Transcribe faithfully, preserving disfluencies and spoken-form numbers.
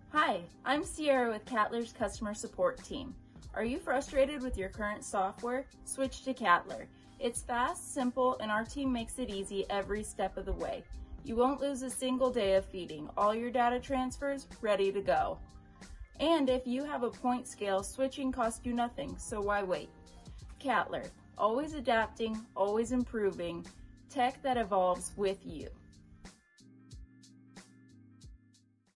Hi, I'm Sierra with Cattler's customer support team. Are you frustrated with your current software? Switch to Cattler. It's fast, simple, and our team makes it easy every step of the way. You won't lose a single day of feeding. All your data transfers ready to go. And if you have a point scale, switching costs you nothing, so why wait? Cattler, always adapting, always improving, tech that evolves with you.